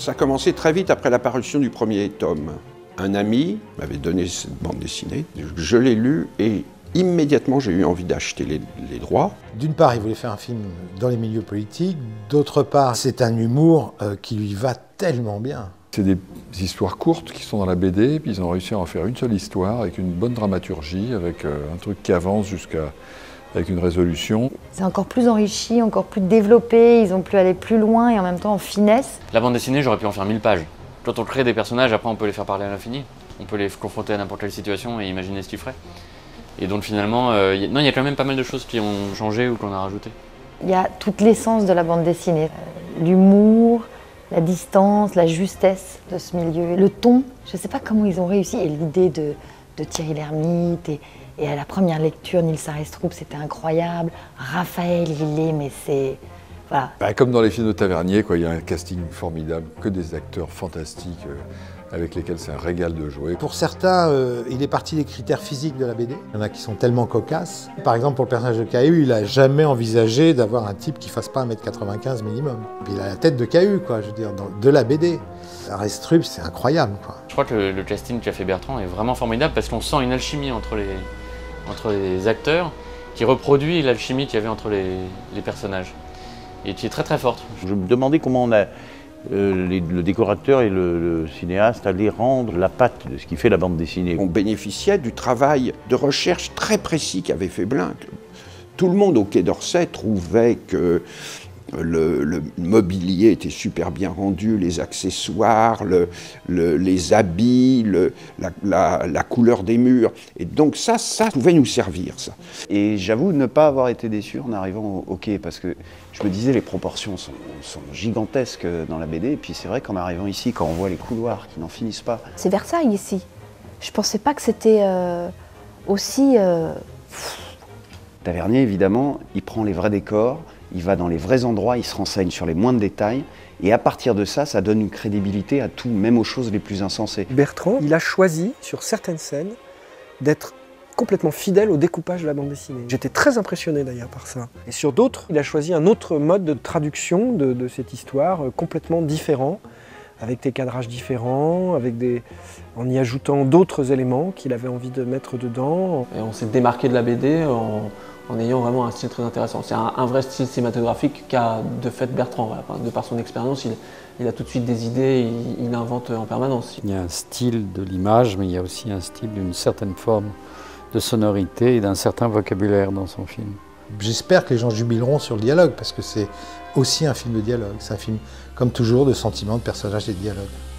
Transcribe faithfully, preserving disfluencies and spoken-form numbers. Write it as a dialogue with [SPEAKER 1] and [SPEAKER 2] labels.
[SPEAKER 1] Ça a commencé très vite après la parution du premier tome. Un ami m'avait donné cette bande dessinée, je l'ai lue et immédiatement j'ai eu envie d'acheter les, les droits.
[SPEAKER 2] D'une part, il voulait faire un film dans les milieux politiques, d'autre part, c'est un humour euh, qui lui va tellement bien.
[SPEAKER 3] C'est des histoires courtes qui sont dans la B D, puis ils ont réussi à en faire une seule histoire avec une bonne dramaturgie, avec euh, un truc qui avance jusqu'à avec une résolution.
[SPEAKER 4] C'est encore plus enrichi, encore plus développé, ils ont pu aller plus loin et en même temps en finesse.
[SPEAKER 5] La bande dessinée, j'aurais pu en faire mille pages. Quand on crée des personnages, après on peut les faire parler à l'infini. On peut les confronter à n'importe quelle situation et imaginer ce qu'ils feraient. Et donc finalement, euh, y a, non, il y a quand même pas mal de choses qui ont changé ou qu'on a rajoutées.
[SPEAKER 4] Il y a toute l'essence de la bande dessinée. L'humour, la distance, la justesse de ce milieu. Le ton, je ne sais pas comment ils ont réussi. Et l'idée de, de Thierry Lhermitte et, et à la première lecture, Nils Arestrup, c'était incroyable. Raphaël Lillet, mais c'est... Voilà.
[SPEAKER 3] Bah, comme dans les films de Tavernier, quoi, il y a un casting formidable, que des acteurs fantastiques euh, avec lesquels c'est un régal de jouer.
[SPEAKER 2] Pour certains, euh, il est parti des critères physiques de la B D. Il y en a qui sont tellement cocasses. Par exemple, pour le personnage de Cahu, il n'a jamais envisagé d'avoir un type qui ne fasse pas un mètre quatre-vingt-quinze minimum. Puis il a la tête de Cahu, quoi, je veux dire, dans, de la B D. Arestrup, c'est incroyable, quoi.
[SPEAKER 5] Je crois que le, le casting qu'a fait Bertrand est vraiment formidable parce qu'on sent une alchimie entre les, entre les acteurs qui reproduit l'alchimie qu'il y avait entre les, les personnages. Et qui est très très forte.
[SPEAKER 6] Je me demandais comment on a, euh, les, le décorateur et le, le cinéaste allaient rendre la patte de ce qui fait la bande dessinée.
[SPEAKER 1] On bénéficiait du travail de recherche très précis qu'avait fait Blin. Tout le monde au Quai d'Orsay trouvait que le, le mobilier était super bien rendu, les accessoires, le, le, les habits, le, la, la, la couleur des murs. Et donc ça, ça pouvait nous servir, ça.
[SPEAKER 6] Et j'avoue ne pas avoir été déçu en arrivant au, au Quai, parce que je me disais les proportions sont, sont gigantesques dans la B D, et puis c'est vrai qu'en arrivant ici, quand on voit les couloirs qui n'en finissent pas...
[SPEAKER 7] C'est Versailles ici. Je pensais pas que c'était euh, aussi... Euh...
[SPEAKER 6] Tavernier, évidemment, il prend les vrais décors, il va dans les vrais endroits, il se renseigne sur les moindres détails, et à partir de ça, ça donne une crédibilité à tout, même aux choses les plus insensées.
[SPEAKER 8] Bertrand, il a choisi, sur certaines scènes, d'être complètement fidèle au découpage de la bande dessinée. J'étais très impressionné d'ailleurs par ça. Et sur d'autres, il a choisi un autre mode de traduction de, de cette histoire, euh, complètement différent, avec des cadrages différents, avec des... en y ajoutant d'autres éléments qu'il avait envie de mettre dedans.
[SPEAKER 9] Et on s'est démarqué de la B D en, en ayant vraiment un style très intéressant. C'est un, un vrai style cinématographique qu'a de fait Bertrand. Voilà. De par son expérience, il, il a tout de suite des idées, il, il invente en permanence.
[SPEAKER 10] Il y a un style de l'image, mais il y a aussi un style d'une certaine forme de sonorité et d'un certain vocabulaire dans son film.
[SPEAKER 2] J'espère que les gens jubileront sur le dialogue, parce que c'est aussi un film de dialogue. C'est un film, comme toujours, de sentiments, de personnages et de dialogue.